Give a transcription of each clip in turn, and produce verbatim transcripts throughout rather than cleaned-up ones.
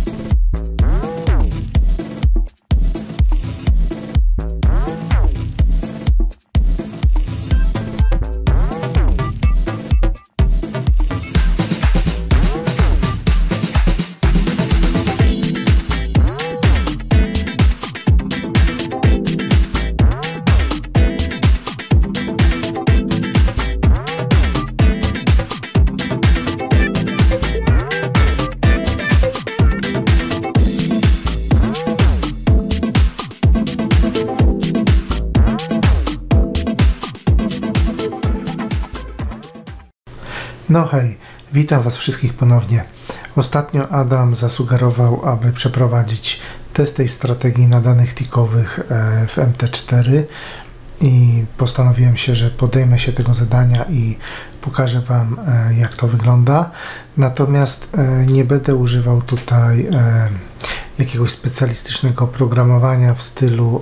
No hej, witam Was wszystkich ponownie. Ostatnio Adam zasugerował, aby przeprowadzić test tej strategii na danych tikowych w M T cztery i postanowiłem się, że podejmę się tego zadania i pokażę Wam, jak to wygląda. Natomiast nie będę używał tutaj jakiegoś specjalistycznego oprogramowania w stylu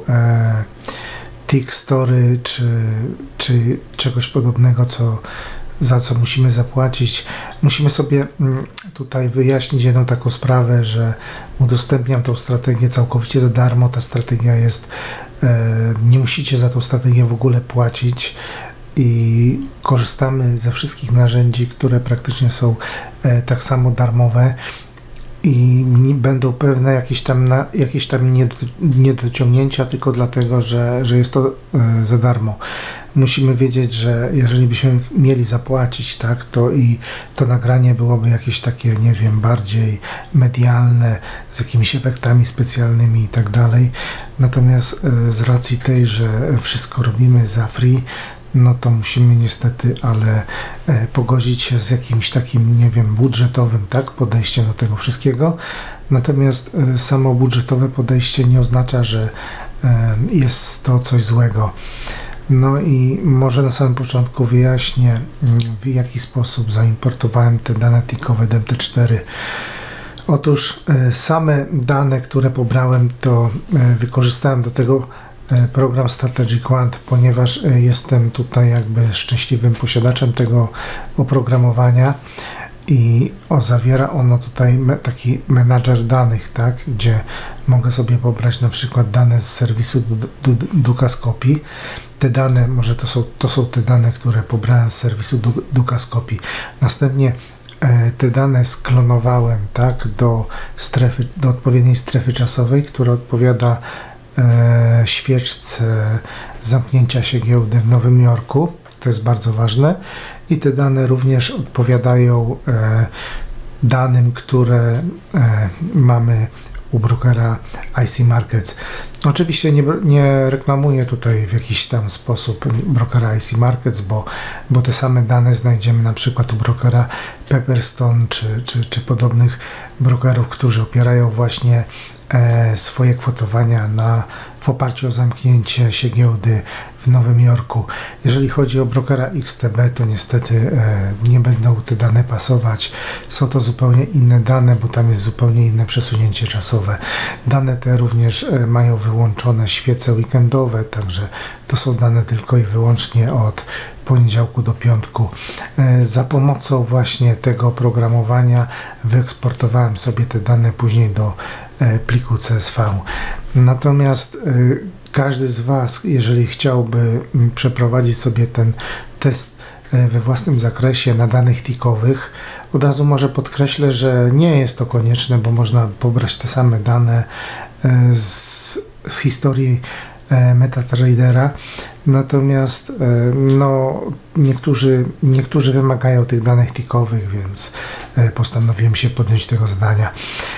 Tickstory czy, czy czegoś podobnego, co za co musimy zapłacić. Musimy sobie tutaj wyjaśnić jedną taką sprawę, że udostępniam tą strategię całkowicie za darmo. Ta strategia jest, nie musicie za tą strategię w ogóle płacić i korzystamy ze wszystkich narzędzi, które praktycznie są tak samo darmowe i będą pewne jakieś tam, na, jakieś tam niedociągnięcia tylko dlatego, że, że jest to za darmo. Musimy wiedzieć, że jeżeli byśmy mieli zapłacić, tak, to i to nagranie byłoby jakieś takie, nie wiem, bardziej medialne, z jakimiś efektami specjalnymi i tak dalej. Natomiast z racji tej, że wszystko robimy za free, no to musimy niestety, ale e, pogodzić się z jakimś takim, nie wiem, budżetowym, tak, podejściem do tego wszystkiego. Natomiast e, samo budżetowe podejście nie oznacza, że e, jest to coś złego. No i może na samym początku wyjaśnię, w jaki sposób zaimportowałem te dane tikowe do M T cztery. Otóż e, same dane, które pobrałem, to e, wykorzystałem do tego program Strategy Quant, ponieważ jestem tutaj jakby szczęśliwym posiadaczem tego oprogramowania i o, zawiera ono tutaj me, taki menadżer danych, tak, gdzie mogę sobie pobrać na przykład dane z serwisu Dukascopy. Te dane, może to są, to są te dane, które pobrałem z serwisu Dukascopy. Następnie e, te dane sklonowałem, tak, do strefy, do odpowiedniej strefy czasowej, która odpowiada E, świeczce zamknięcia się giełdy w Nowym Jorku. To jest bardzo ważne i te dane również odpowiadają e, danym, które e, mamy u brokera I C Markets. Oczywiście nie, nie reklamuję tutaj w jakiś tam sposób brokera I C Markets, bo, bo te same dane znajdziemy na przykład u brokera Pepperstone czy, czy, czy podobnych brokerów, którzy opierają właśnie E, swoje kwotowania na, w oparciu o zamknięcie się giełdy w Nowym Jorku. Jeżeli chodzi o brokera X T B, to niestety e, nie będą te dane pasować. Są to zupełnie inne dane, bo tam jest zupełnie inne przesunięcie czasowe. Dane te również e, mają wyłączone świece weekendowe, także to są dane tylko i wyłącznie od poniedziałku do piątku. E, za pomocą właśnie tego oprogramowania wyeksportowałem sobie te dane później do e, pliku C S V. Natomiast e, każdy z Was, jeżeli chciałby przeprowadzić sobie ten test e, we własnym zakresie na danych tikowych, od razu może podkreślę, że nie jest to konieczne, bo można pobrać te same dane e, z, z historii e, MetaTradera. Natomiast no, niektórzy, niektórzy wymagają tych danych tikowych, więc postanowiłem się podjąć tego zadania.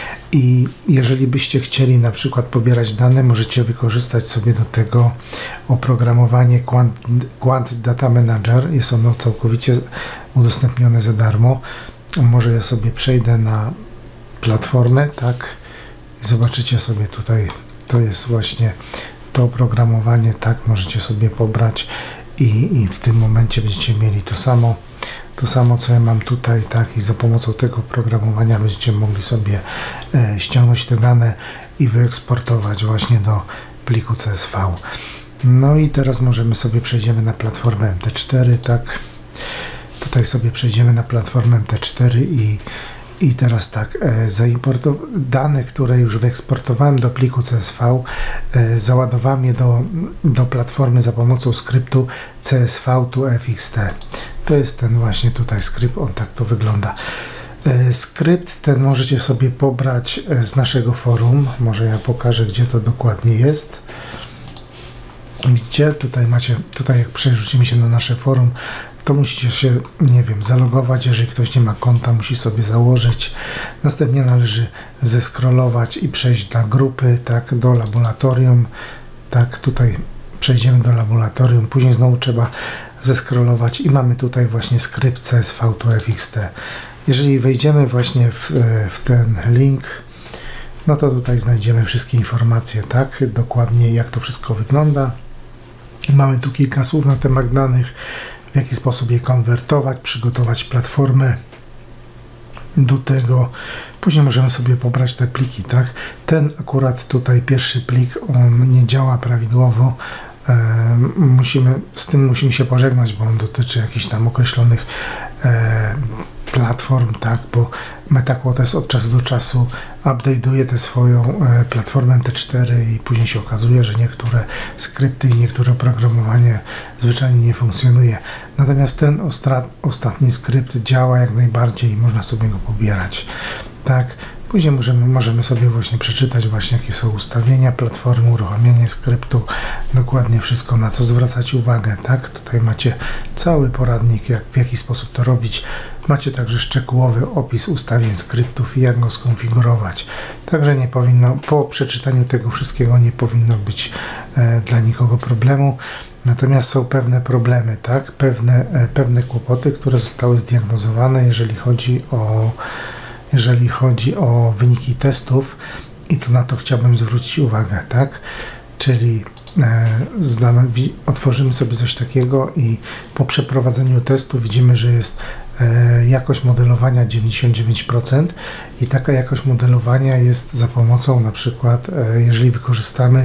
I jeżeli byście chcieli na przykład pobierać dane, możecie wykorzystać sobie do tego oprogramowanie Quant, Quant Data Manager. Jest ono całkowicie udostępnione za darmo. Może ja sobie przejdę na platformę, tak, i zobaczycie sobie tutaj, to jest właśnie to oprogramowanie, tak, możecie sobie pobrać i, i w tym momencie będziecie mieli to samo, to samo co ja mam tutaj, tak, i za pomocą tego oprogramowania będziecie mogli sobie e, ściągnąć te dane i wyeksportować właśnie do pliku C S V. No i teraz możemy sobie przejdziemy na platformę M T cztery, tak, tutaj sobie przejdziemy na platformę M T cztery i I teraz tak, dane, które już wyeksportowałem do pliku C S V, załadowałem je do, do platformy za pomocą skryptu C S V to F X T. To jest ten właśnie tutaj skrypt, on tak to wygląda. Skrypt ten możecie sobie pobrać z naszego forum. Może ja pokażę, gdzie to dokładnie jest. Widzicie, tutaj macie, tutaj jak przerzucimy się na nasze forum, to musicie się, nie wiem, zalogować. Jeżeli ktoś nie ma konta, musi sobie założyć. Następnie należy zeskrolować i przejść na grupy, tak, do laboratorium. Tak, tutaj przejdziemy do laboratorium, później znowu trzeba zeskrolować i mamy tutaj właśnie skrypt C S V to F X T. Jeżeli wejdziemy właśnie w, w ten link, no to tutaj znajdziemy wszystkie informacje, tak, dokładnie jak to wszystko wygląda. Mamy tu kilka słów na temat danych, w jaki sposób je konwertować, przygotować platformę do tego. Później możemy sobie pobrać te pliki, tak. Ten akurat tutaj pierwszy plik, on nie działa prawidłowo. E, musimy, z tym musimy się pożegnać, bo on dotyczy jakichś tam określonych e, platform, tak, bo MetaQuotes od czasu do czasu update'uje tę swoją e, platformę M T cztery i później się okazuje, że niektóre skrypty i niektóre oprogramowanie zwyczajnie nie funkcjonuje. Natomiast ten ostra, ostatni skrypt działa jak najbardziej i można sobie go pobierać, tak. Później możemy, możemy sobie właśnie przeczytać właśnie jakie są ustawienia platformy, uruchomienie skryptu, dokładnie wszystko, na co zwracać uwagę, tak. Tutaj macie cały poradnik, jak, w jaki sposób to robić. Macie także szczegółowy opis ustawień skryptów i jak go skonfigurować. Także nie powinno, po przeczytaniu tego wszystkiego nie powinno być e, dla nikogo problemu. Natomiast są pewne problemy, tak, pewne, e, pewne kłopoty, które zostały zdiagnozowane, jeżeli chodzi o jeżeli chodzi o wyniki testów, i tu na to chciałbym zwrócić uwagę, tak, czyli e, znamy, otworzymy sobie coś takiego i po przeprowadzeniu testu widzimy, że jest e, jakość modelowania dziewięćdziesiąt dziewięć procent i taka jakość modelowania jest za pomocą na przykład, e, jeżeli wykorzystamy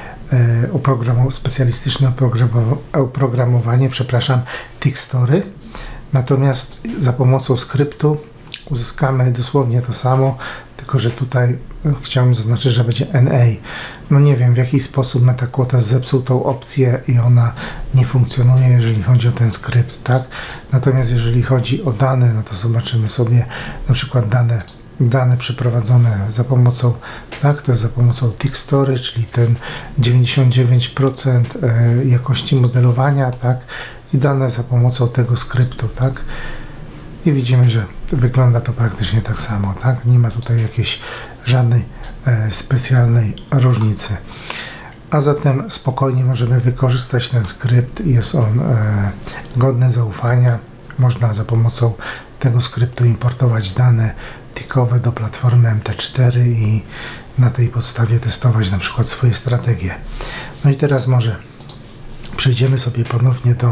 e, oprogramow specjalistyczne oprogramow oprogramowanie, przepraszam, Tixtory, natomiast za pomocą skryptu uzyskamy dosłownie to samo, tylko że tutaj chciałem zaznaczyć, że będzie N A. No nie wiem, w jaki sposób MetaQuotes zepsuł tą opcję i ona nie funkcjonuje, jeżeli chodzi o ten skrypt, tak? Natomiast jeżeli chodzi o dane, no to zobaczymy sobie na przykład dane, dane przeprowadzone za pomocą, tak? To jest za pomocą Tixtory, czyli ten dziewięćdziesiąt dziewięć procent jakości modelowania, tak? I dane za pomocą tego skryptu, tak? I widzimy, że wygląda to praktycznie tak samo, tak? Nie ma tutaj jakiejś żadnej e, specjalnej różnicy. A zatem spokojnie możemy wykorzystać ten skrypt. Jest on e, godny zaufania. Można za pomocą tego skryptu importować dane tikowe do platformy M T cztery i na tej podstawie testować na przykład swoje strategie. No i teraz może przejdziemy sobie ponownie do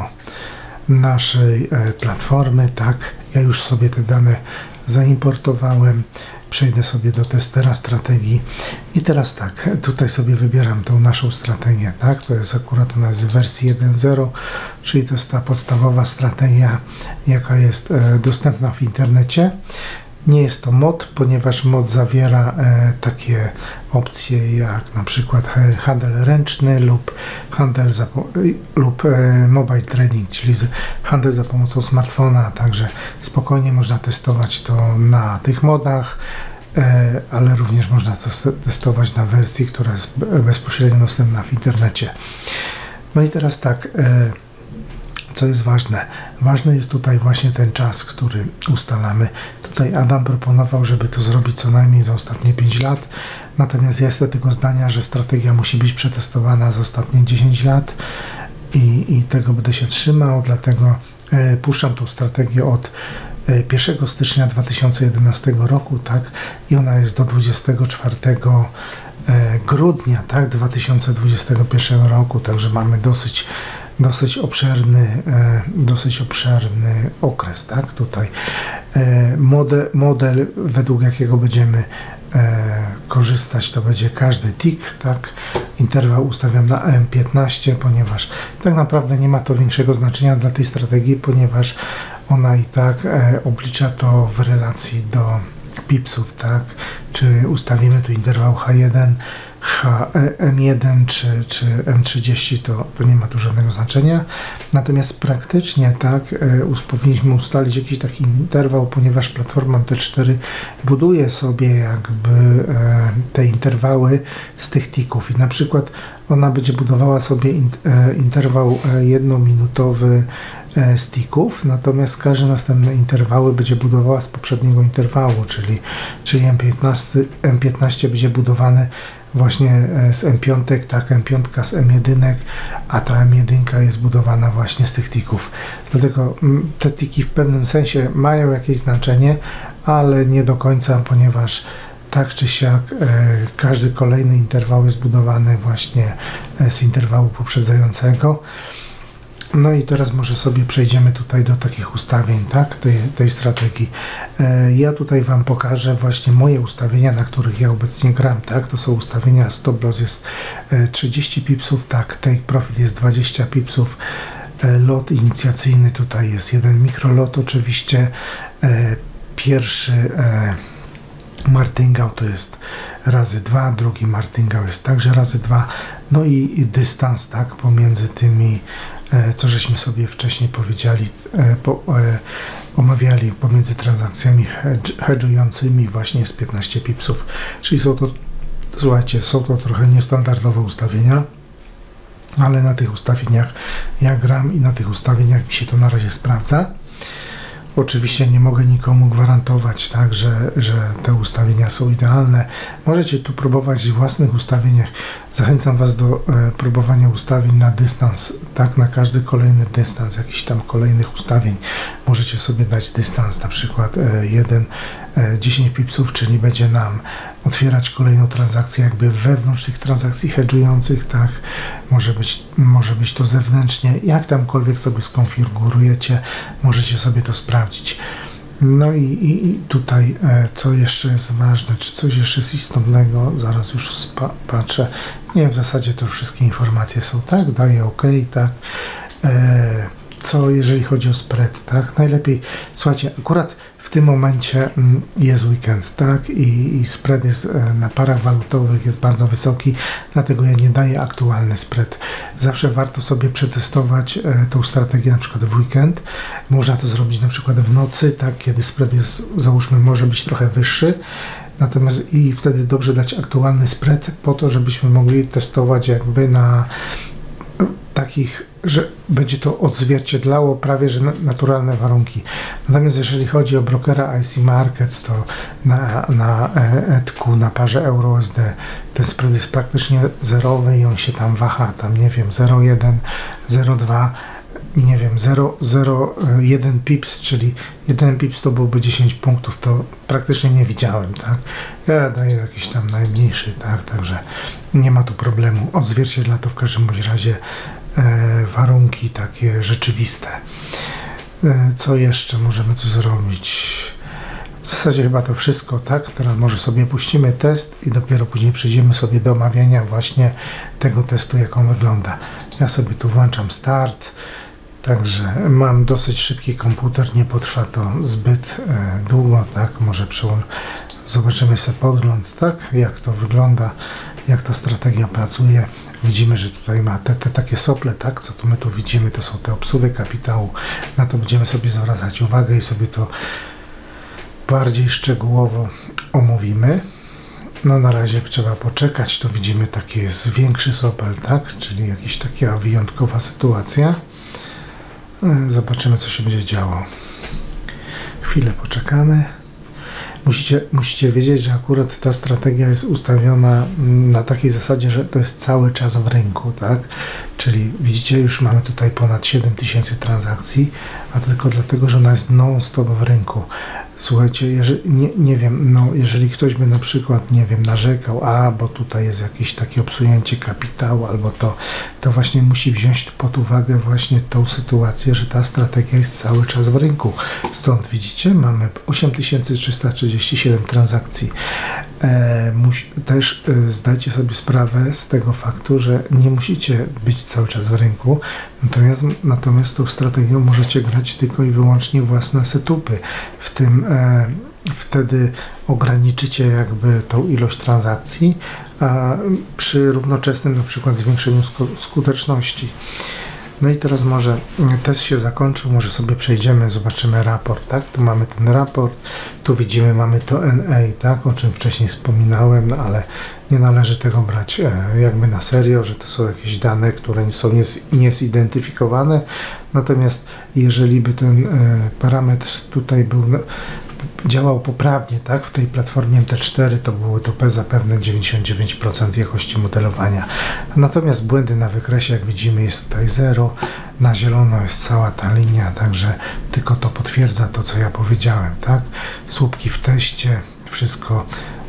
naszej e, platformy, tak, ja już sobie te dane zaimportowałem, przejdę sobie do testera strategii i teraz tak, tutaj sobie wybieram tą naszą strategię, tak, to jest akurat ona jest w wersji jeden zero, czyli to jest ta podstawowa strategia, jaka jest e, dostępna w internecie. Nie jest to mod, ponieważ mod zawiera e, takie opcje jak na przykład handel ręczny lub handel za, lub e, mobile trading, czyli z, handel za pomocą smartfona, także spokojnie można testować to na tych modach, e, ale również można to testować na wersji, która jest bezpośrednio dostępna w internecie. No i teraz tak, e, co jest ważne? Ważny jest tutaj właśnie ten czas, który ustalamy. Tutaj Adam proponował, żeby to zrobić co najmniej za ostatnie pięć lat, natomiast ja jestem tego zdania, że strategia musi być przetestowana za ostatnie dziesięć lat i, i tego będę się trzymał, dlatego e, puszczam tą strategię od e, pierwszego stycznia dwa tysiące jedenastego roku, tak, i ona jest do dwudziestego czwartego grudnia, tak, dwa tysiące dwudziestego pierwszego roku, także mamy dosyć dosyć obszerny, dosyć obszerny okres, tak, tutaj model, model według jakiego będziemy korzystać, to będzie każdy tick, tak, interwał ustawiam na M piętnaście, ponieważ tak naprawdę nie ma to większego znaczenia dla tej strategii, ponieważ ona i tak oblicza to w relacji do pipsów, tak? Czy ustawimy tu interwał H jeden, H, M jeden czy, czy M trzydzieści, to, to nie ma tu żadnego znaczenia. Natomiast praktycznie tak powinniśmy ustalić jakiś taki interwał, ponieważ platforma M T cztery buduje sobie jakby te interwały z tych tików i na przykład ona będzie budowała sobie interwał jednominutowy z tików, natomiast każde następne interwały będzie budowała z poprzedniego interwału, czyli, czyli M piętnaście, M piętnaście będzie budowane właśnie z M pięć, tak, M pięć z M jeden, a ta M jeden jest budowana właśnie z tych tików. Dlatego te tiki w pewnym sensie mają jakieś znaczenie, ale nie do końca, ponieważ tak czy siak e, każdy kolejny interwał jest budowany właśnie z interwału poprzedzającego. No i teraz może sobie przejdziemy tutaj do takich ustawień, tak, tej, tej strategii. E, ja tutaj Wam pokażę właśnie moje ustawienia, na których ja obecnie gram, tak, to są ustawienia, stop loss jest e, trzydzieści pipsów, tak, take profit jest dwadzieścia pipsów, e, lot inicjacyjny tutaj jest jeden mikrolot oczywiście, e, pierwszy e, martingał to jest razy dwa, drugi martingał jest także razy dwa, no i, i dystans, tak, pomiędzy tymi, e, co żeśmy sobie wcześniej powiedzieli, e, po, e, omawiali, pomiędzy transakcjami hedżującymi właśnie z piętnaście pipsów, czyli są to, słuchajcie, są to trochę niestandardowe ustawienia, ale na tych ustawieniach ja gram i na tych ustawieniach mi się to na razie sprawdza. Oczywiście nie mogę nikomu gwarantować, tak, że, że te ustawienia są idealne. Możecie tu próbować w własnych ustawieniach. Zachęcam Was do e, próbowania ustawień na dystans, tak, na każdy kolejny dystans, jakichś tam kolejnych ustawień. Możecie sobie dać dystans, na przykład e, jeden, e, dziesięć pipsów, czyli będzie nam otwierać kolejną transakcję jakby wewnątrz tych transakcji hedżujących, tak, może być, może być to zewnętrznie, jak tamkolwiek sobie skonfigurujecie, możecie sobie to sprawdzić. No i, i, i tutaj e, co jeszcze jest ważne, czy coś jeszcze jest istotnego, zaraz już spa, patrzę, nie, w zasadzie to już wszystkie informacje są, tak, daję OK, tak, e, co jeżeli chodzi o spread, tak, najlepiej, słuchajcie, akurat w tym momencie jest weekend, tak, i, i spread jest na parach walutowych jest bardzo wysoki, dlatego ja nie daję aktualny spread. Zawsze warto sobie przetestować e, tą strategię na przykład w weekend. Można to zrobić na przykład w nocy, tak, kiedy spread jest, załóżmy, może być trochę wyższy. Natomiast i wtedy dobrze dać aktualny spread po to, żebyśmy mogli testować jakby na takich, że będzie to odzwierciedlało prawie że naturalne warunki. Natomiast jeżeli chodzi o brokera I C Markets, to na, na E T Q, na parze euro U S D ten spread jest praktycznie zerowy i on się tam waha, tam nie wiem, zero przecinek jeden, zero przecinek dwa, nie wiem, zero przecinek jeden pips, czyli jeden pips to byłby dziesięć punktów, to praktycznie nie widziałem, tak. Ja daję jakiś tam najmniejszy, tak, także nie ma tu problemu. Odzwierciedla to w każdym bądź razie e, warunki takie rzeczywiste. E, co jeszcze możemy tu zrobić? W zasadzie chyba to wszystko, tak? Teraz może sobie puścimy test i dopiero później przejdziemy sobie do omawiania właśnie tego testu, jak on wygląda. Ja sobie tu włączam start. Także mam dosyć szybki komputer, nie potrwa to zbyt e, długo, tak, może przełącz... zobaczymy sobie podgląd, tak, jak to wygląda, jak ta strategia pracuje. Widzimy, że tutaj ma te, te takie sople, tak, co tu my tu widzimy, to są te obsługi kapitału, na to będziemy sobie zwracać uwagę i sobie to bardziej szczegółowo omówimy. No na razie trzeba poczekać, tu widzimy taki jest większy sopel, tak, czyli jakaś taka wyjątkowa sytuacja. Zobaczymy, co się będzie działo. Chwilę poczekamy. Musicie, musicie wiedzieć, że akurat ta strategia jest ustawiona na takiej zasadzie, że to jest cały czas w rynku, tak? Czyli widzicie, już mamy tutaj ponad siedem tysięcy transakcji, a tylko dlatego, że ona jest non-stop w rynku. Słuchajcie, jeżeli, nie, nie wiem, no jeżeli ktoś by na przykład, nie wiem, narzekał, a bo tutaj jest jakieś takie obsunięcie kapitału, albo to, to właśnie musi wziąć pod uwagę właśnie tą sytuację, że ta strategia jest cały czas w rynku. Stąd widzicie, mamy osiem tysięcy trzysta trzydzieści siedem transakcji. E, musi, też e, zdajcie sobie sprawę z tego faktu, że nie musicie być cały czas w rynku, natomiast, natomiast tą strategią możecie grać tylko i wyłącznie własne setupy, w tym e, wtedy ograniczycie jakby tą ilość transakcji, a przy równoczesnym na przykład zwiększeniu skuteczności. No i teraz może test się zakończył, może sobie przejdziemy, zobaczymy raport, tak? Tu mamy ten raport, tu widzimy, mamy to N A, tak? O czym wcześniej wspominałem, no ale nie należy tego brać e, jakby na serio, że to są jakieś dane, które nie są niezidentyfikowane. Natomiast jeżeli by ten e, parametr tutaj był działał poprawnie, tak, w tej platformie M T cztery, to były to P zapewne dziewięćdziesiąt dziewięć procent jakości modelowania. Natomiast błędy na wykresie, jak widzimy, jest tutaj zero, na zielono jest cała ta linia, także tylko to potwierdza to, co ja powiedziałem, tak. Słupki w teście, wszystko,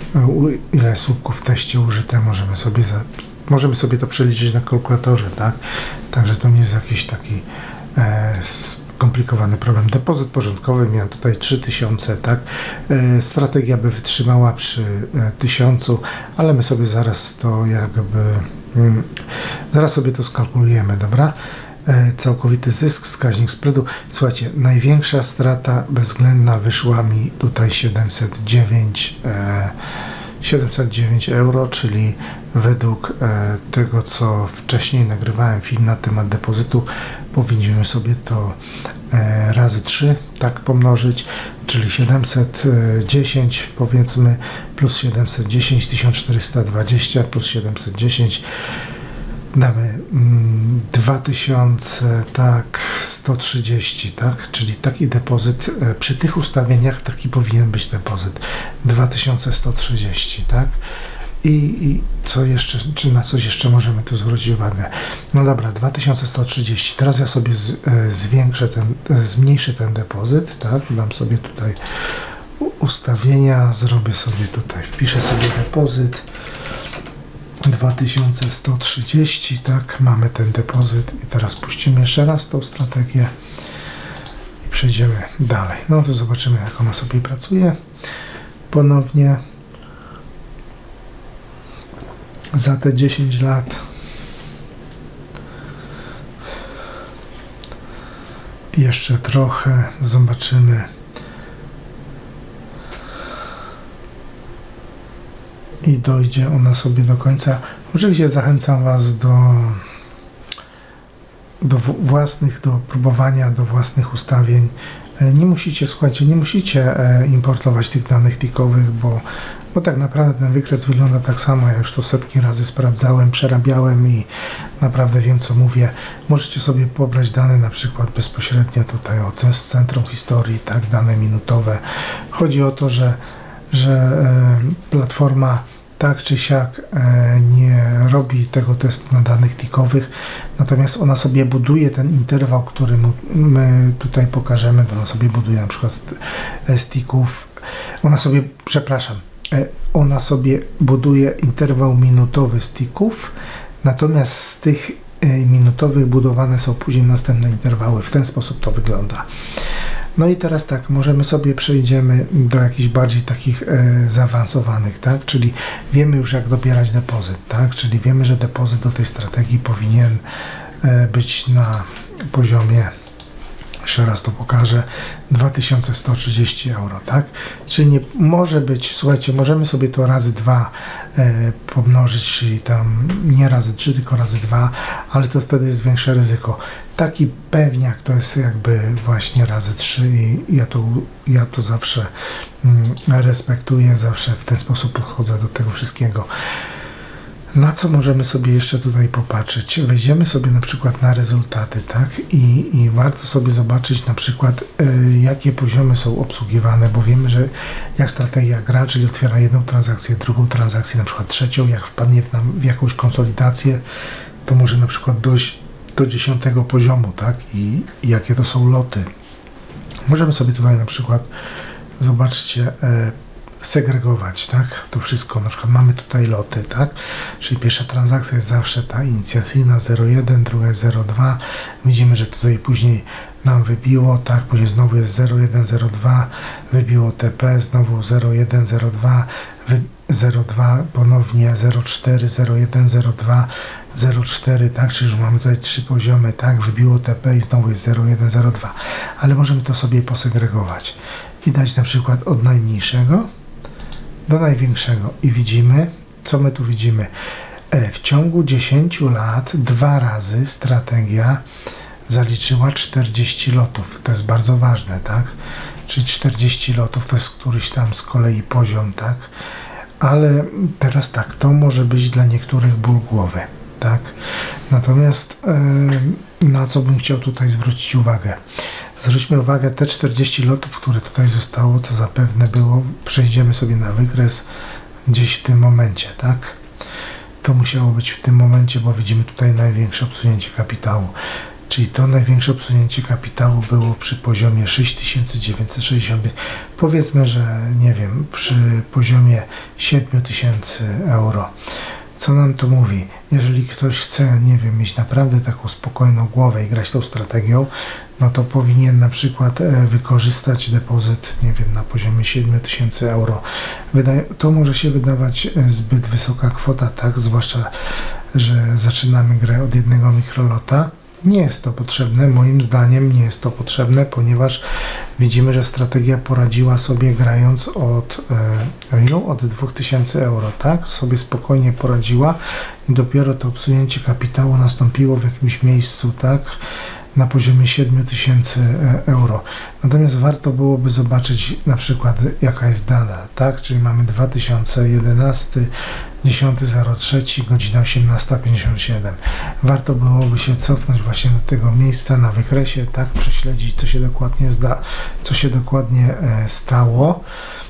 ile słupków w teście użyte, możemy sobie, za, możemy sobie to przeliczyć na kalkulatorze, tak. Także to nie jest jakiś taki e, skomplikowany problem. Depozyt porządkowy miał tutaj trzy tysiące, tak? E, strategia by wytrzymała przy e, tysiącu, ale my sobie zaraz to jakby mm, zaraz sobie to skalkulujemy, dobra? E, całkowity zysk, wskaźnik spreadu. Słuchajcie, największa strata bezwzględna wyszła mi tutaj siedemset dziewięć e, siedemset dziewięć euro, czyli według e, tego, co wcześniej nagrywałem film na temat depozytu, powinniśmy sobie to e, razy trzy tak pomnożyć, czyli siedemset dziesięć powiedzmy plus siedemset dziesięć, tysiąc czterysta dwadzieścia plus siedemset dziesięć damy mm, dwa tysiące sto trzydzieści, tak? Czyli taki depozyt e, przy tych ustawieniach taki powinien być depozyt dwa tysiące sto trzydzieści, tak? I, I co jeszcze, czy na coś jeszcze możemy tu zwrócić uwagę? No dobra, dwa tysiące sto trzydzieści. Teraz ja sobie z, e, zwiększę ten, e, zmniejszę ten depozyt, tak? Dam sobie tutaj ustawienia, zrobię sobie tutaj, wpiszę sobie depozyt dwa tysiące sto trzydzieści, tak? Mamy ten depozyt i teraz puścimy jeszcze raz tą strategię i przejdziemy dalej. No to zobaczymy, jak ona sobie pracuje. Ponownie za te dziesięć lat jeszcze trochę zobaczymy, i dojdzie ona sobie do końca. Oczywiście zachęcam Was do do własnych, do próbowania, do własnych ustawień. Nie musicie, słuchajcie, nie musicie importować tych danych tikowych, bo, bo tak naprawdę ten wykres wygląda tak samo. Ja już to setki razy sprawdzałem, przerabiałem i naprawdę wiem, co mówię. Możecie sobie pobrać dane na przykład bezpośrednio tutaj o z Centrum Historii, tak, dane minutowe. Chodzi o to, że, że e, platforma tak czy siak e, nie robi tego testu na danych tikowych, natomiast ona sobie buduje ten interwał, który mu, my tutaj pokażemy, ona sobie buduje na przykład z, z tików, ona sobie, przepraszam, e, ona sobie buduje interwał minutowy z tików, natomiast z tych e, minutowych budowane są później następne interwały. W ten sposób to wygląda. No i teraz tak, możemy sobie przejdziemy do jakichś bardziej takich e, zaawansowanych, tak? Czyli wiemy już, jak dobierać depozyt, tak? Czyli wiemy, że depozyt do tej strategii powinien e, być na poziomie, jeszcze raz to pokażę, dwa tysiące sto trzydzieści euro, tak? Czyli nie może być, słuchajcie, możemy sobie to razy dwa e, pomnożyć, czyli tam nie razy trzy, tylko razy dwa, ale to wtedy jest większe ryzyko. Taki pewniak to jest jakby właśnie razy trzy i ja to, ja to zawsze mm, respektuję, zawsze w ten sposób podchodzę do tego wszystkiego. Na co możemy sobie jeszcze tutaj popatrzeć? Wejdziemy sobie na przykład na rezultaty, tak? I, i warto sobie zobaczyć na przykład, y, jakie poziomy są obsługiwane, bo wiemy, że jak strategia gra, czyli otwiera jedną transakcję, drugą transakcję, na przykład trzecią, jak wpadnie w, nam, w jakąś konsolidację, to może na przykład dojść do dziesiątego poziomu, tak? I, i jakie to są loty. Możemy sobie tutaj na przykład, zobaczcie, y, segregować, tak, to wszystko, na przykład mamy tutaj loty, tak, czyli pierwsza transakcja jest zawsze ta inicjacyjna zero jeden, druga jest zero dwa, widzimy, że tutaj później nam wybiło, tak, później znowu jest zero jeden, zero dwa, wybiło T P, znowu zero jeden, zero dwa, zero dwa, ponownie zero cztery, zero jeden, zero dwa, zero cztery, tak, czyli już mamy tutaj trzy poziomy, tak, wybiło T P i znowu jest zero jeden, zero dwa, ale możemy to sobie posegregować. i dać na przykład od najmniejszego do największego i widzimy, co my tu widzimy. W ciągu dziesięciu lat dwa razy strategia zaliczyła czterdzieści lotów. To jest bardzo ważne, tak? Czyli czterdzieści lotów to jest któryś tam z kolei poziom, tak? Ale teraz tak, to może być dla niektórych ból głowy, tak? Natomiast yy, na co bym chciał tutaj zwrócić uwagę? Zwróćmy uwagę, te czterdzieści lotów, które tutaj zostało, to zapewne było, przejdziemy sobie na wykres gdzieś w tym momencie, tak? To musiało być w tym momencie, bo widzimy tutaj największe obsunięcie kapitału. Czyli to największe obsunięcie kapitału było przy poziomie sześć tysięcy dziewięćset sześćdziesiąt pięć. Powiedzmy, że nie wiem, przy poziomie siedem tysięcy euro. Co nam to mówi? Jeżeli ktoś chce, nie wiem, mieć naprawdę taką spokojną głowę i grać tą strategią, no to powinien na przykład wykorzystać depozyt, nie wiem, na poziomie siedem tysięcy euro. Wydaje, to może się wydawać zbyt wysoka kwota, tak? Zwłaszcza, że zaczynamy grę od jednego mikrolota. Nie jest to potrzebne, moim zdaniem nie jest to potrzebne, ponieważ widzimy, że strategia poradziła sobie grając od e, ilu? Od dwóch tysięcy euro, tak? Sobie spokojnie poradziła i dopiero to obsunięcie kapitału nastąpiło w jakimś miejscu, tak? Na poziomie siedem tysięcy euro. Natomiast warto byłoby zobaczyć na przykład jaka jest data, tak? Czyli mamy dwa tysiące jedenasty, dziesiąty zero trzy, godzina osiemnasta pięćdziesiąt siedem. Warto byłoby się cofnąć właśnie do tego miejsca na wykresie, tak? Prześledzić, co się dokładnie zda, co się dokładnie e, stało.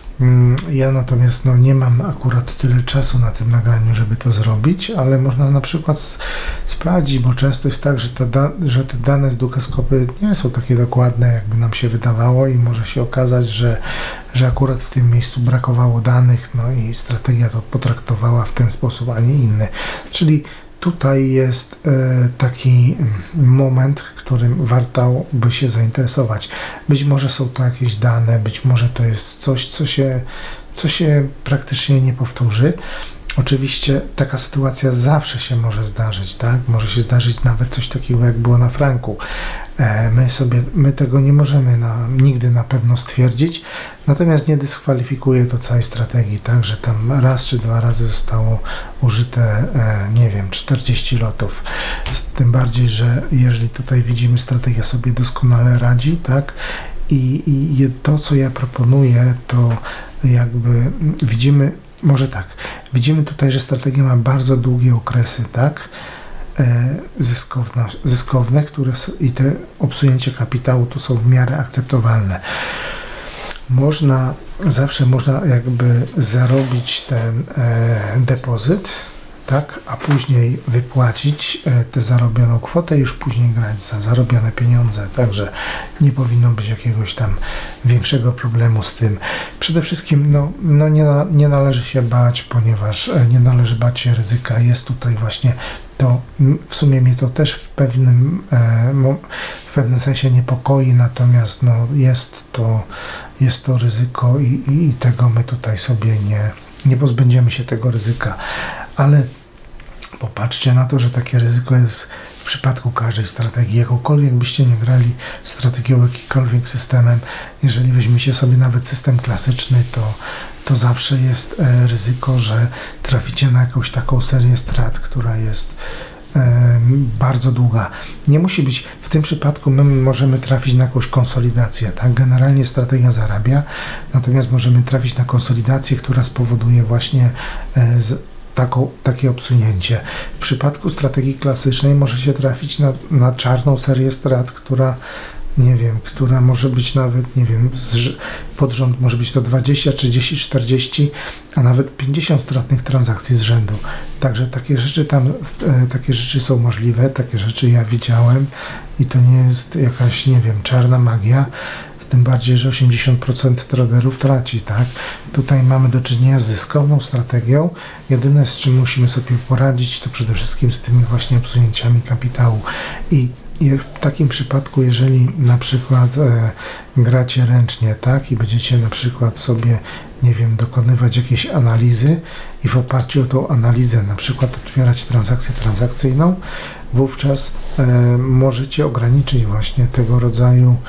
Ja natomiast no, nie mam akurat tyle czasu na tym nagraniu, żeby to zrobić, ale można na przykład sprawdzić, bo często jest tak, że te, da że te dane z dukaskopy nie są takie dokładne, jakby nam się wydawało i może się okazać, że, że akurat w tym miejscu brakowało danych, no i strategia to potraktowała w ten sposób, a nie inny. Czyli tutaj jest e, taki moment, którym warto by się zainteresować. Być może są to jakieś dane, być może to jest coś, co się, co się praktycznie nie powtórzy. Oczywiście taka sytuacja zawsze się może zdarzyć, tak? Może się zdarzyć nawet coś takiego, jak było na franku. E, my sobie, my tego nie możemy na, nigdy na pewno stwierdzić, natomiast nie dyskwalifikuje to całej strategii, tak? Że tam raz czy dwa razy zostało użyte, e, nie wiem, czterdzieści lotów. Tym bardziej, że jeżeli tutaj widzimy, strategia sobie doskonale radzi, tak? I, i to, co ja proponuję, to jakby widzimy, może tak, widzimy tutaj, że strategia ma bardzo długie okresy, tak, e, zyskowne, zyskowne, które są, i te obsunięcia kapitału tu są w miarę akceptowalne. Można, zawsze można jakby zarobić ten e, depozyt, tak, a później wypłacić e, tę zarobioną kwotę i już później grać za zarobione pieniądze, także nie powinno być jakiegoś tam większego problemu z tym. Przede wszystkim no, no nie, nie należy się bać, ponieważ e, nie należy bać się ryzyka. Jest tutaj właśnie to, w sumie mnie to też w pewnym, e, w pewnym sensie niepokoi, natomiast no, jest to, jest to ryzyko i, i, i tego my tutaj sobie nie, nie pozbędziemy się tego ryzyka, ale popatrzcie na to, że takie ryzyko jest w przypadku każdej strategii, jakąkolwiek byście nie grali strategią, jakikolwiek systemem. Jeżeli weźmiecie sobie nawet system klasyczny, to, to zawsze jest e, ryzyko, że traficie na jakąś taką serię strat, która jest e, bardzo długa. Nie musi być, w tym przypadku my możemy trafić na jakąś konsolidację, tak? Generalnie strategia zarabia, natomiast możemy trafić na konsolidację, która spowoduje właśnie e, z, Taką, takie obsunięcie. W przypadku strategii klasycznej może się trafić na, na czarną serię strat, która, nie wiem, która może być nawet, nie wiem, z, pod rząd może być to dwadzieścia, trzydzieści, czterdzieści, a nawet pięćdziesiąt stratnych transakcji z rzędu. Także takie rzeczy tam, e, takie rzeczy są możliwe, takie rzeczy ja widziałem i to nie jest jakaś, nie wiem, czarna magia. Tym bardziej, że osiemdziesiąt procent traderów traci, tak? Tutaj mamy do czynienia z zyskowną strategią. Jedyne, z czym musimy sobie poradzić, to przede wszystkim z tymi właśnie obsunięciami kapitału. I, i w takim przypadku, jeżeli na przykład e, gracie ręcznie, tak? I będziecie na przykład sobie, nie wiem, dokonywać jakiejś analizy i w oparciu o tą analizę na przykład otwierać transakcję transakcyjną, wówczas e, możecie ograniczyć właśnie tego rodzaju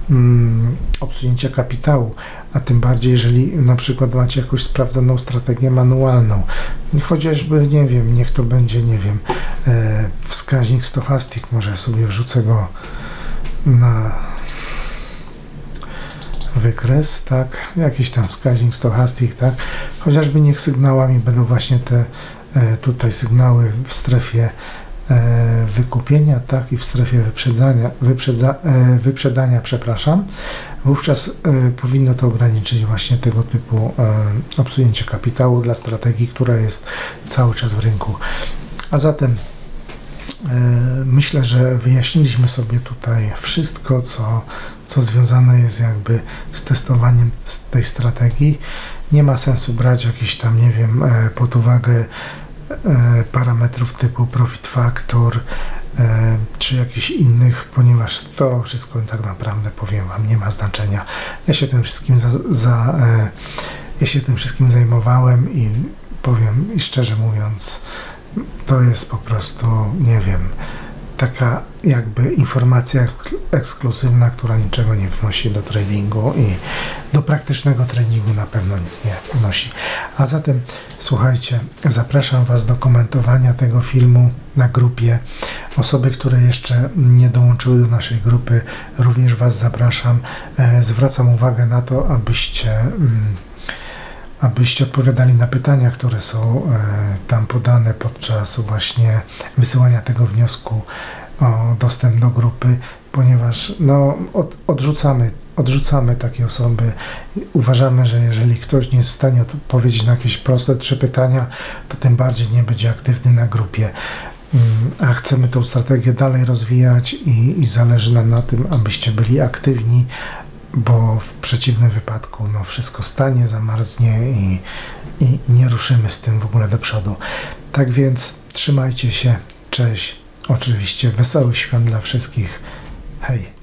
mm, obsunięcia kapitału, a tym bardziej, jeżeli na przykład macie jakąś sprawdzoną strategię manualną, chociażby, nie wiem, niech to będzie, nie wiem, e, wskaźnik stochastic, może sobie wrzucę go na wykres, tak, jakiś tam wskaźnik stochastic, tak, chociażby niech sygnałami będą właśnie te e, tutaj sygnały w strefie e, wykupienia, tak, i w strefie wyprzedzania, wyprzedza, e, wyprzedania, przepraszam, wówczas e, powinno to ograniczyć właśnie tego typu e, obsunięcie kapitału dla strategii, która jest cały czas w rynku. A zatem myślę, że wyjaśniliśmy sobie tutaj wszystko, co, co związane jest jakby z testowaniem tej strategii. Nie ma sensu brać jakichś tam, nie wiem, pod uwagę parametrów typu profit factor czy jakichś innych, ponieważ to wszystko tak naprawdę, powiem Wam, nie ma znaczenia. Ja się tym wszystkim za, za ja się tym wszystkim zajmowałem i powiem i szczerze mówiąc, to jest po prostu, nie wiem, taka jakby informacja ekskluzywna, która niczego nie wnosi do tradingu i do praktycznego tradingu na pewno nic nie wnosi. A zatem, słuchajcie, zapraszam Was do komentowania tego filmu na grupie. Osoby, które jeszcze nie dołączyły do naszej grupy, również Was zapraszam. Zwracam uwagę na to, abyście abyście odpowiadali na pytania, które są e, tam podane podczas właśnie wysyłania tego wniosku o dostęp do grupy, ponieważ no, od, odrzucamy, odrzucamy takie osoby. Uważamy, że jeżeli ktoś nie jest w stanie odpowiedzieć na jakieś proste trzy pytania, to tym bardziej nie będzie aktywny na grupie. A chcemy tą strategię dalej rozwijać i, i zależy nam na tym, abyście byli aktywni, bo w przeciwnym wypadku no, wszystko stanie, zamarznie i, i, i nie ruszymy z tym w ogóle do przodu. Tak więc trzymajcie się, cześć, oczywiście wesołych świąt dla wszystkich, hej!